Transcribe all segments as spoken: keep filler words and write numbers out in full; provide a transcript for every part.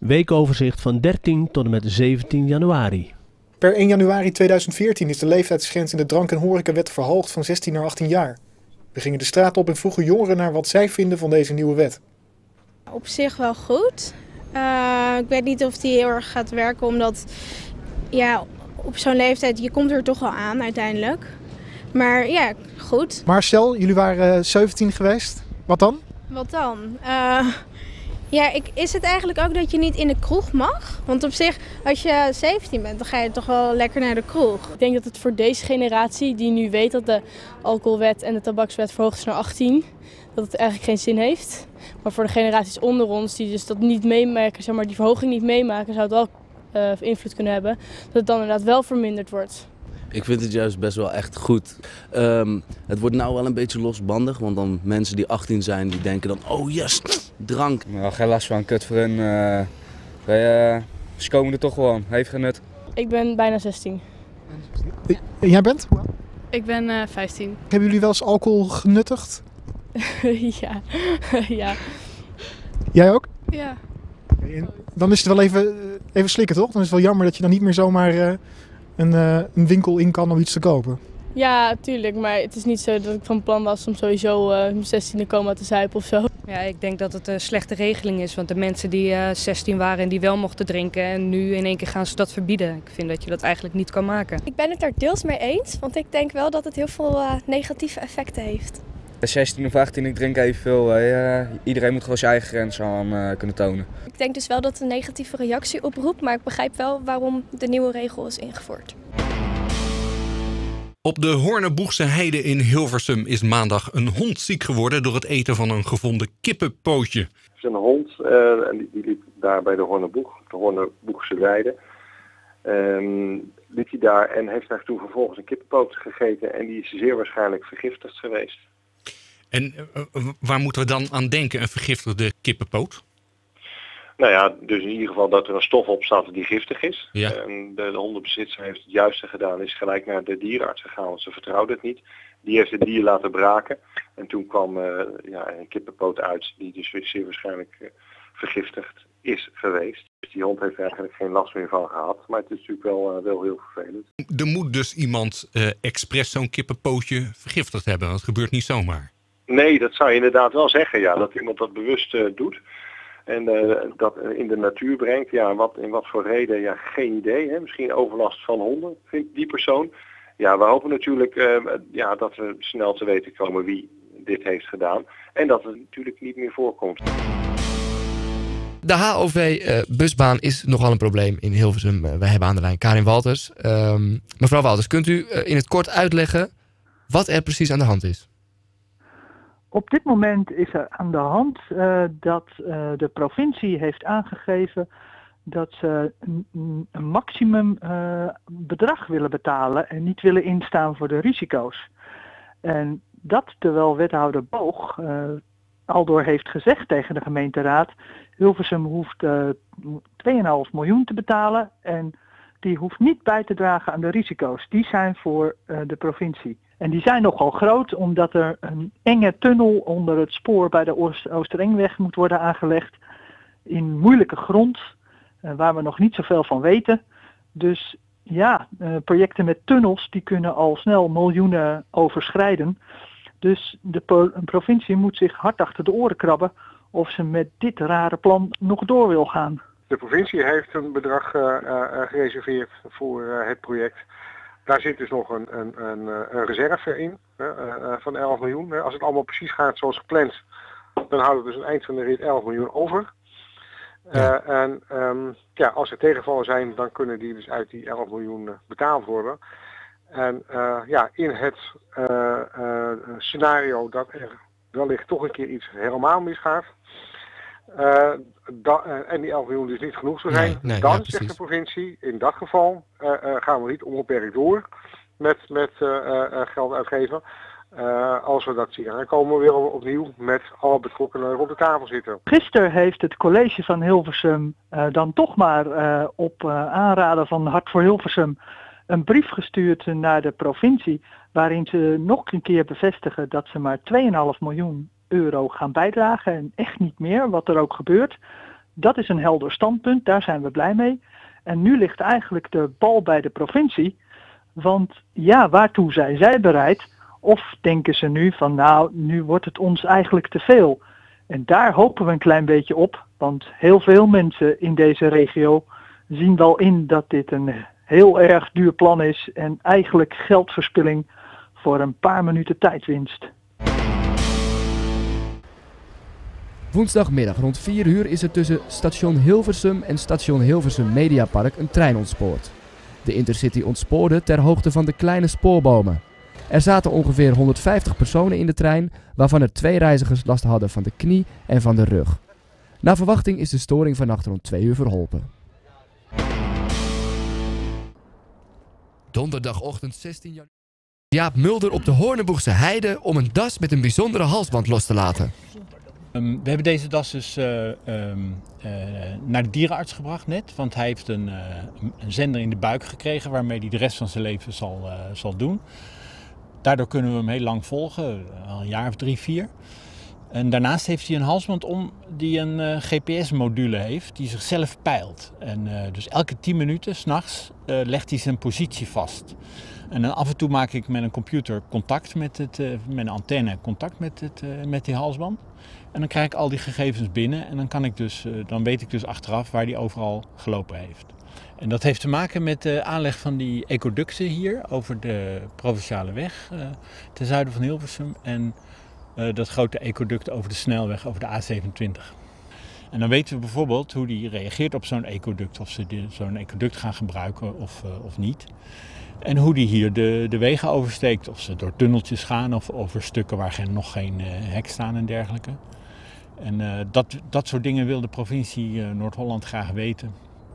Weekoverzicht van dertien tot en met zeventien januari. Per één januari tweeduizend veertien is de leeftijdsgrens in de drank- en horecawet verhoogd van zestien naar achttien jaar. We gingen de straat op en vroegen jongeren naar wat zij vinden van deze nieuwe wet. Op zich wel goed. Uh, ik weet niet of die heel erg gaat werken, omdat ja, op zo'n leeftijd, je komt er toch wel aan uiteindelijk. Maar ja, goed. Maar stel, jullie waren zeventien geweest. Wat dan? Wat dan? Uh, ja, ik, is het eigenlijk ook dat je niet in de kroeg mag? Want op zich, als je zeventien bent, dan ga je toch wel lekker naar de kroeg. Ik denk dat het voor deze generatie, die nu weet dat de alcoholwet en de tabakswet verhoogd is naar achttien... dat het eigenlijk geen zin heeft. Maar voor de generaties onder ons, die dus dat niet meemaken, zeg maar, die verhoging niet meemaken, zou het wel uh, invloed kunnen hebben. Dat het dan inderdaad wel verminderd wordt. Ik vind het juist best wel echt goed. Um, het wordt nou wel een beetje losbandig, want dan mensen die achttien zijn, die denken dan, oh yes, drank. Nou, geen last van, kut voor hun. Uh, wij, uh, ze komen er toch gewoon, heeft geen nut. Ik ben bijna zestien. En jij bent? Ik ben uh, vijftien. Hebben jullie wel eens alcohol genuttigd? ja. ja. Jij ook? Ja. Dan is het wel even, even slikken, toch? Dan is het wel jammer dat je dan niet meer zomaar uh, een, uh, een winkel in kan om iets te kopen. Ja, tuurlijk. Maar het is niet zo dat ik van plan was om sowieso uh, zestien te komen te zuipen of zo. Ja, ik denk dat het een slechte regeling is. Want de mensen die uh, zestien waren en die wel mochten drinken en nu in één keer gaan ze dat verbieden. Ik vind dat je dat eigenlijk niet kan maken. Ik ben het er deels mee eens, want ik denk wel dat het heel veel uh, negatieve effecten heeft. zestien of achttien, ik drink evenveel. Hè. Uh, iedereen moet gewoon zijn eigen grenzen aan uh, kunnen tonen. Ik denk dus wel dat het een negatieve reactie oproept, maar ik begrijp wel waarom de nieuwe regel is ingevoerd. Op de Hoornerboegse heide in Hilversum is maandag een hond ziek geworden door het eten van een gevonden kippenpootje. Er is een hond uh, en die, die liep daar bij de Hoornerboeg, de Hoornerboegse weide. Um, liep hij daar en heeft daar toen vervolgens een kippenpoot gegeten en die is zeer waarschijnlijk vergiftigd geweest. En uh, waar moeten we dan aan denken, een vergiftigde kippenpoot? Nou ja, dus in ieder geval dat er een stof op staat die giftig is. Ja. En de, de hondenbezitser heeft het juiste gedaan, is gelijk naar de dierenarts gegaan, want ze vertrouwde het niet. Die heeft het dier laten braken en toen kwam uh, ja, een kippenpoot uit die dus zeer waarschijnlijk uh, vergiftigd is geweest. Dus die hond heeft eigenlijk geen last meer van gehad, maar het is natuurlijk wel, uh, wel heel vervelend. Er moet dus iemand uh, expres zo'n kippenpootje vergiftigd hebben, want het gebeurt niet zomaar. Nee, dat zou je inderdaad wel zeggen, ja, dat iemand dat bewust uh, doet. En uh, dat in de natuur brengt, ja, wat, in wat voor reden, ja, geen idee. Hè? Misschien overlast van honden, vindt die persoon. Ja, we hopen natuurlijk uh, ja, dat we snel te weten komen wie dit heeft gedaan. En dat het natuurlijk niet meer voorkomt. De H O V-busbaan uh, is nogal een probleem in Hilversum. Uh, wij hebben aan de lijn Karin Walters. Um, mevrouw Walters, kunt u uh, in het kort uitleggen wat er precies aan de hand is? Op dit moment is er aan de hand uh, dat uh, de provincie heeft aangegeven dat ze een, een maximum uh, bedrag willen betalen en niet willen instaan voor de risico's. En dat terwijl wethouder Boog uh, aldoor heeft gezegd tegen de gemeenteraad, Hilversum hoeft uh, twee komma vijf miljoen te betalen en die hoeft niet bij te dragen aan de risico's. Die zijn voor uh, de provincie. En die zijn nogal groot omdat er een enge tunnel onder het spoor bij de Oost- Oosterengweg moet worden aangelegd. In moeilijke grond, uh, waar we nog niet zoveel van weten. Dus ja, uh, projecten met tunnels die kunnen al snel miljoenen overschrijden. Dus de pro- provincie moet zich hard achter de oren krabben of ze met dit rare plan nog door wil gaan. De provincie heeft een bedrag uh, uh, gereserveerd voor uh, het project. Daar zit dus nog een, een, een, een reserve in uh, uh, van elf miljoen. Als het allemaal precies gaat zoals gepland, dan houden we dus aan het eind van de rit elf miljoen over. Ja. Uh, en um, ja, als er tegenvallen zijn, dan kunnen die dus uit die elf miljoen betaald worden. En uh, ja, in het uh, uh, scenario dat er wellicht toch een keer iets helemaal misgaat, Uh, da, uh, en die elf miljoen dus niet genoeg zou zijn, nee, nee, dan ja, zegt de provincie, in dat geval uh, uh, gaan we niet onbeperkt door met, met uh, uh, geld uitgeven. Uh, als we dat zien, dan komen we weer opnieuw met alle betrokkenen rond de tafel zitten. Gisteren heeft het college van Hilversum uh, dan toch maar uh, op uh, aanraden van Hart voor Hilversum een brief gestuurd naar de provincie, waarin ze nog een keer bevestigen dat ze maar twee komma vijf miljoen euro gaan bijdragen en echt niet meer, wat er ook gebeurt. Dat is een helder standpunt, daar zijn we blij mee. En nu ligt eigenlijk de bal bij de provincie. Want ja, waartoe zijn zij bereid? Of denken ze nu van nou, nu wordt het ons eigenlijk te veel. En daar hopen we een klein beetje op. Want heel veel mensen in deze regio zien wel in dat dit een heel erg duur plan is. En eigenlijk geldverspilling voor een paar minuten tijdwinst. Woensdagmiddag rond vier uur is er tussen station Hilversum en station Hilversum Mediapark een trein ontspoord. De Intercity ontspoorde ter hoogte van de kleine spoorbomen. Er zaten ongeveer honderdvijftig personen in de trein, waarvan er twee reizigers last hadden van de knie en van de rug. Naar verwachting is de storing vannacht rond twee uur verholpen. Donderdagochtend zestien januari. Jaap Mulder op de Hoorneboegse Heide om een das met een bijzondere halsband los te laten. Um, we hebben deze das dus uh, um, uh, naar de dierenarts gebracht net, want hij heeft een, uh, een zender in de buik gekregen waarmee hij de rest van zijn leven zal, uh, zal doen. Daardoor kunnen we hem heel lang volgen, al een jaar of drie, vier. En daarnaast heeft hij een halsband om die een uh, G P S-module heeft die zichzelf peilt. En uh, dus elke tien minuten 's nachts uh, legt hij zijn positie vast. En dan af en toe maak ik met een computer contact met, het, uh, met een antenne contact met, het, uh, met die halsband. En dan krijg ik al die gegevens binnen en dan, kan ik dus, uh, dan weet ik dus achteraf waar die overal gelopen heeft. En dat heeft te maken met de aanleg van die ecoducten hier over de provinciale weg uh, ten zuiden van Hilversum. En uh, dat grote ecoduct over de snelweg, over de A zevenentwintig. En dan weten we bijvoorbeeld hoe die reageert op zo'n ecoduct, of ze zo'n ecoduct gaan gebruiken of, uh, of niet. En hoe die hier de, de wegen oversteekt, of ze door tunneltjes gaan of over stukken waar geen, nog geen uh, hek staan en dergelijke. En uh, dat, dat soort dingen wil de provincie uh, Noord-Holland graag weten.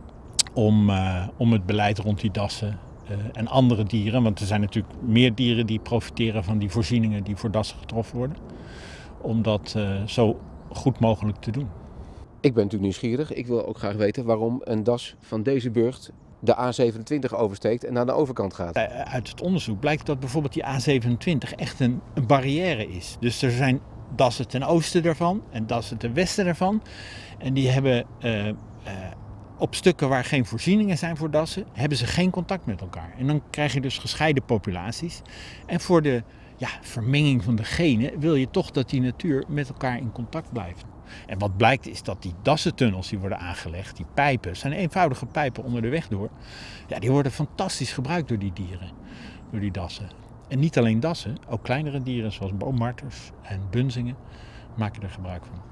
Om, uh, om het beleid rond die dassen uh, en andere dieren, want er zijn natuurlijk meer dieren die profiteren van die voorzieningen die voor dassen getroffen worden. Om dat uh, zo goed mogelijk te doen. Ik ben natuurlijk nieuwsgierig. Ik wil ook graag weten waarom een das van deze burcht de A zevenentwintig oversteekt en naar de overkant gaat. Uit het onderzoek blijkt dat bijvoorbeeld die A zevenentwintig echt een, een barrière is. Dus er zijn dassen ten oosten daarvan en dassen ten westen daarvan. En die hebben uh, uh, op stukken waar geen voorzieningen zijn voor dassen, hebben ze geen contact met elkaar. En dan krijg je dus gescheiden populaties. En voor de ja, vermenging van de genen wil je toch dat die natuur met elkaar in contact blijft. En wat blijkt is dat die dassentunnels die worden aangelegd, die pijpen, zijn eenvoudige pijpen onder de weg door. Ja, die worden fantastisch gebruikt door die dieren, door die dassen. En niet alleen dassen, ook kleinere dieren zoals boommarters en bunzingen maken er gebruik van.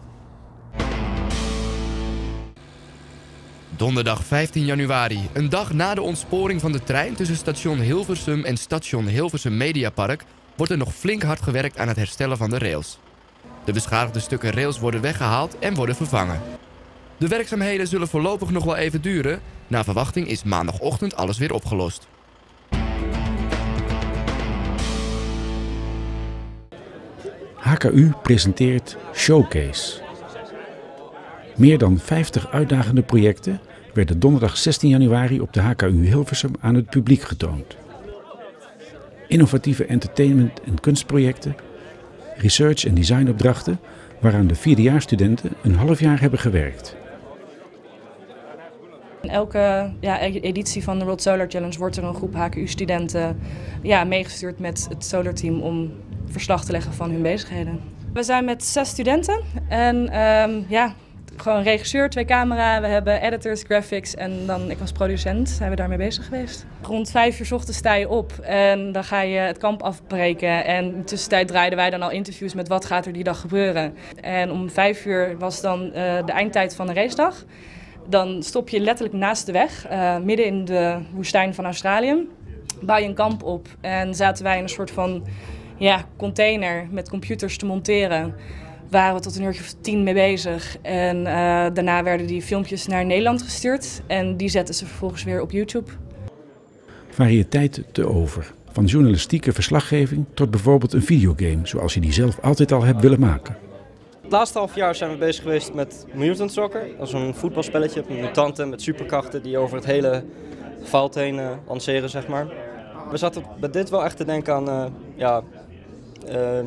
Donderdag vijftien januari, een dag na de ontsporing van de trein tussen station Hilversum en station Hilversum Mediapark, wordt er nog flink hard gewerkt aan het herstellen van de rails. De beschadigde stukken rails worden weggehaald en worden vervangen. De werkzaamheden zullen voorlopig nog wel even duren. Naar verwachting is maandagochtend alles weer opgelost. H K U presenteert Showcase. Meer dan vijftig uitdagende projecten werden donderdag zestien januari op de H K U Hilversum aan het publiek getoond. Innovatieve entertainment- en kunstprojecten, research- en designopdrachten waaraan de vierdejaarsstudenten een half jaar hebben gewerkt. In elke ja, editie van de World Solar Challenge wordt er een groep H K U-studenten ja, meegestuurd met het Solar Team om verslag te leggen van hun bezigheden. We zijn met zes studenten en um, ja, gewoon een regisseur, twee camera, we hebben editors, graphics en dan ik als producent zijn we daarmee bezig geweest. Rond vijf uur 's ochtends sta je op en dan ga je het kamp afbreken en in de tussentijd draaiden wij dan al interviews met wat gaat er die dag gebeuren. En om vijf uur was dan uh, de eindtijd van de racedag. Dan stop je letterlijk naast de weg, uh, midden in de woestijn van Australië, bouw je een kamp op en zaten wij in een soort van ja, container met computers te monteren. Waren we tot een uurtje of tien mee bezig en uh, daarna werden die filmpjes naar Nederland gestuurd en die zetten ze vervolgens weer op YouTube. Variëteit te over. Van journalistieke verslaggeving tot bijvoorbeeld een videogame, zoals je die zelf altijd al hebt willen maken. Het laatste half jaar zijn we bezig geweest met Mutant Soccer. Dat is een voetbalspelletje met mutanten, met superkrachten die over het hele veld heen uh, lanceren, zeg maar. We zaten bij dit wel echt te denken aan uh, ja, uh,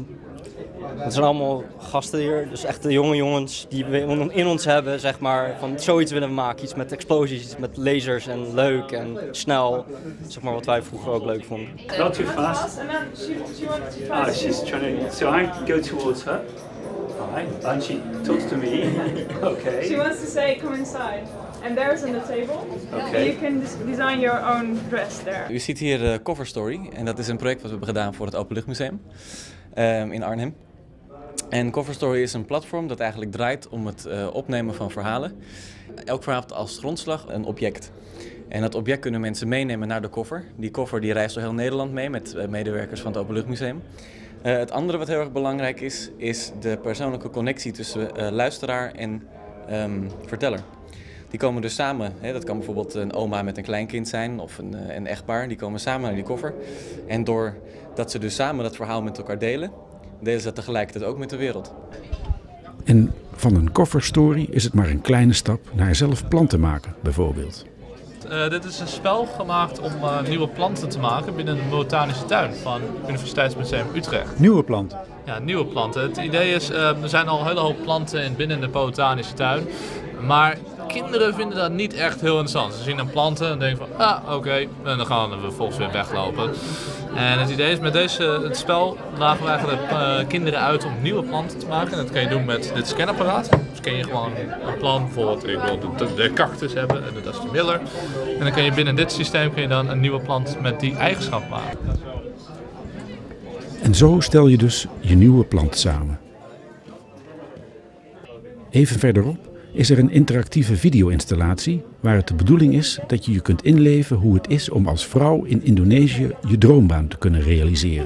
Het zijn allemaal gasten hier, dus echt de jonge jongens die we in ons hebben, zeg maar, van zoiets willen we maken. Iets met explosies, iets met lasers en leuk en snel, zeg maar wat wij vroeger ook leuk vonden. Not too fast. Ah, she's trying to, so I go towards her. Hi, and she talks to me. Okay. She wants to say, come inside. And there's on the table. Okay. You can design your own dress there. U ziet hier uh, Cover Story en dat is een project wat we hebben gedaan voor het Openluchtmuseum um, in Arnhem. En Cover Story is een platform dat eigenlijk draait om het uh, opnemen van verhalen. Elk verhaal heeft als grondslag een object. En dat object kunnen mensen meenemen naar de koffer. Die koffer die reist door heel Nederland mee met uh, medewerkers van het Openluchtmuseum. Uh, het andere wat heel erg belangrijk is, is de persoonlijke connectie tussen uh, luisteraar en um, verteller. Die komen dus samen, hè, dat kan bijvoorbeeld een oma met een kleinkind zijn of een, uh, een echtpaar, die komen samen naar die koffer. En doordat ze dus samen dat verhaal met elkaar delen, delen ze dat tegelijkertijd ook met de wereld. En van een coverstory is het maar een kleine stap naar zelf planten maken, bijvoorbeeld. Uh, dit is een spel gemaakt om uh, nieuwe planten te maken binnen de botanische tuin van Universiteitsmuseum Utrecht. Nieuwe planten? Ja, nieuwe planten. Het idee is, uh, er zijn al een hele hoop planten in binnen de botanische tuin. Maar kinderen vinden dat niet echt heel interessant. Ze zien een planten en denken van, ah, oké, okay. En dan gaan we vervolgens weer weglopen. En het idee is, met deze, het spel dagen we eigenlijk uh, kinderen uit om nieuwe planten te maken. En dat kan je doen met dit scanapparaat. Dus kan je gewoon een plant, bijvoorbeeld, ik wil de, de cactus hebben en dat is de miller. En dan kan je binnen dit systeem kun je dan een nieuwe plant met die eigenschap maken. En zo stel je dus je nieuwe plant samen. Even verderop is er een interactieve video-installatie waar het de bedoeling is dat je je kunt inleven hoe het is om als vrouw in Indonesië je droombaan te kunnen realiseren.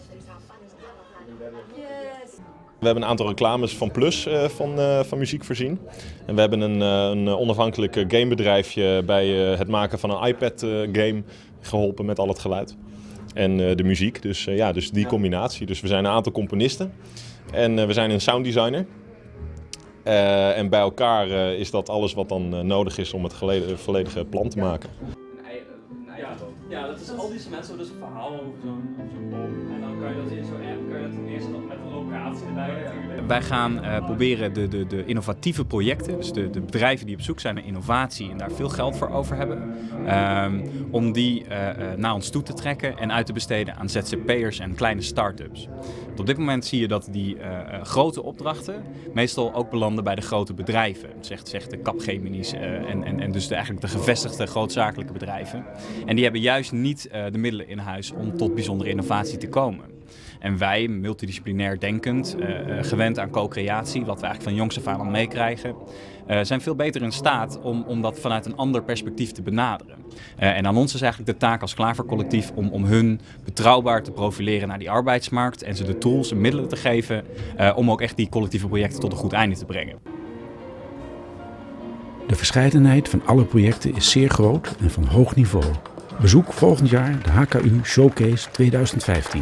We hebben een aantal reclames van Plus uh, van, uh, van muziek voorzien. En we hebben een, uh, een onafhankelijk gamebedrijfje bij uh, het maken van een iPad-game uh, geholpen met al het geluid. En uh, de muziek, dus, uh, ja, dus die combinatie. Dus we zijn een aantal componisten en uh, we zijn een sounddesigner. Uh, en bij elkaar uh, is dat alles wat dan uh, nodig is om het geleden, volledige plan te maken. Ja, ja, dat is al die mensen dus een verhaal over zo'n zo boom. En dan kan je dat in zo'n app, kan je dat ten eerste nog met een locatie erbij natuurlijk. Wij gaan uh, proberen de, de, de innovatieve projecten, dus de, de bedrijven die op zoek zijn naar innovatie en daar veel geld voor over hebben, um, om die uh, uh, naar ons toe te trekken en uit te besteden aan Z Z P'ers en kleine start-ups. Op dit moment zie je dat die uh, uh, grote opdrachten meestal ook belanden bij de grote bedrijven, zegt, zegt de Capgemini's uh, en, en, en dus de, eigenlijk de gevestigde grootzakelijke bedrijven. En die hebben juist niet uh, de middelen in huis om tot bijzondere innovatie te komen. En wij, multidisciplinair denkend, uh, uh, gewend aan co-creatie, wat we eigenlijk van jongs af aan meekrijgen, uh, zijn veel beter in staat om, om dat vanuit een ander perspectief te benaderen. Uh, en aan ons is eigenlijk de taak als Klavercollectief om, om hun betrouwbaar te profileren naar die arbeidsmarkt en ze de tools en middelen te geven uh, om ook echt die collectieve projecten tot een goed einde te brengen. De verscheidenheid van alle projecten is zeer groot en van hoog niveau. Bezoek volgend jaar de H K U Showcase tweeduizend vijftien.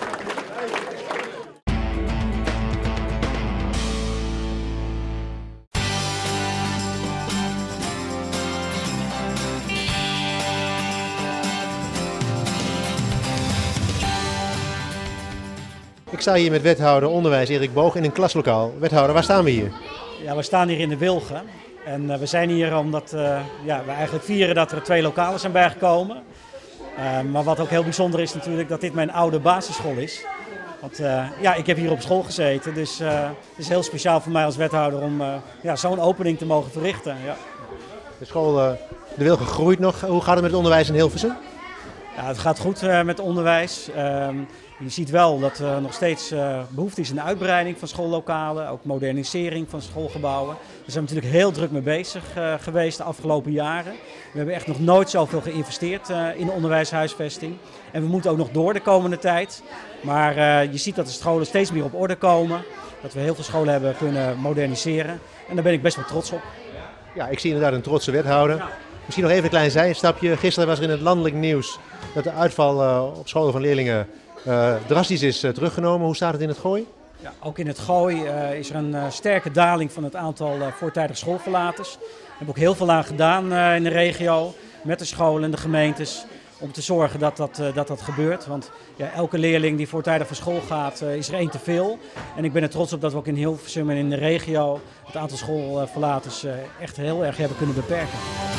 Ik sta hier met wethouder onderwijs Erik Boog in een klaslokaal. Wethouder, waar staan we hier? Ja, we staan hier in de Wilgen. En uh, we zijn hier omdat uh, ja, we eigenlijk vieren dat er twee lokalen zijn bijgekomen. Uh, maar wat ook heel bijzonder is natuurlijk dat dit mijn oude basisschool is. Want uh, ja, ik heb hier op school gezeten, dus uh, het is heel speciaal voor mij als wethouder om uh, ja, zo'n opening te mogen verrichten. Ja. De school uh, de Wilgen groeit nog. Hoe gaat het met het onderwijs in Hilversum? Ja, het gaat goed uh, met onderwijs. Uh, je ziet wel dat er nog steeds uh, behoefte is aan de uitbreiding van schoollokalen, ook modernisering van schoolgebouwen. Daar zijn we natuurlijk heel druk mee bezig uh, geweest de afgelopen jaren. We hebben echt nog nooit zoveel geïnvesteerd uh, in de onderwijshuisvesting. En we moeten ook nog door de komende tijd. Maar uh, je ziet dat de scholen steeds meer op orde komen. Dat we heel veel scholen hebben kunnen moderniseren. En daar ben ik best wel trots op. Ja, ik zie inderdaad een trotse wethouder. Ja. Misschien nog even een klein zijstapje. Gisteren was er in het landelijk nieuws dat de uitval uh, op scholen van leerlingen uh, drastisch is uh, teruggenomen. Hoe staat het in het Gooi? Ja, ook in het Gooi uh, is er een uh, sterke daling van het aantal uh, voortijdige schoolverlaters. We hebben ook heel veel aan gedaan uh, in de regio met de scholen en de gemeentes om te zorgen dat dat, uh, dat, dat gebeurt. Want ja, elke leerling die voortijdig van school gaat, uh, is er één te veel. En ik ben er trots op dat we ook in Hilversum en in de regio het aantal schoolverlaters uh, echt heel erg hebben kunnen beperken.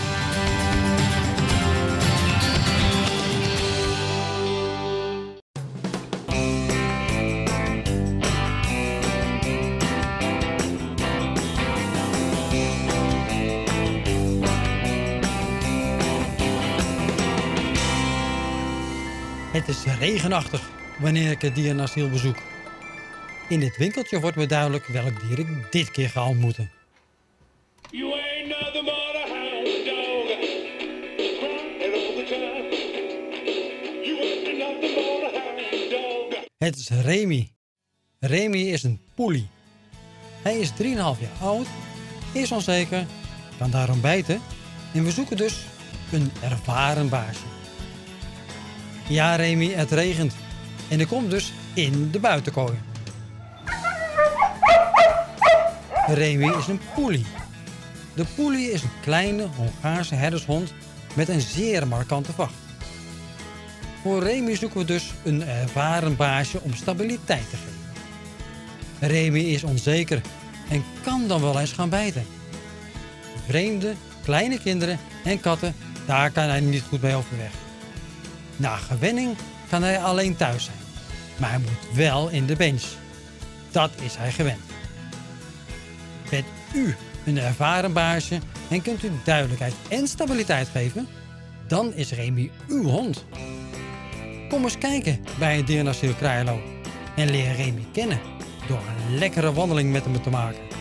Het is regenachtig wanneer ik het dierenasiel bezoek. In dit winkeltje wordt me duidelijk welk dier ik dit keer ga ontmoeten. Het is Remy. Remy is een poelie. Hij is drie komma vijf jaar oud, is onzeker, kan daarom bijten en we zoeken dus een ervaren baasje. Ja, Remy, het regent. En ik kom dus in de buitenkooi. Remy is een poelie. De poelie is een kleine Hongaarse herdershond met een zeer markante vacht. Voor Remy zoeken we dus een ervaren baasje om stabiliteit te geven. Remy is onzeker en kan dan wel eens gaan bijten. Vreemde, kleine kinderen en katten, daar kan hij niet goed mee overweg. Na gewenning kan hij alleen thuis zijn, maar hij moet wel in de bench. Dat is hij gewend. Bent u een ervaren baasje en kunt u duidelijkheid en stabiliteit geven? Dan is Remy uw hond. Kom eens kijken bij het dierenasiel Kraaienlo en leer Remy kennen door een lekkere wandeling met hem te maken.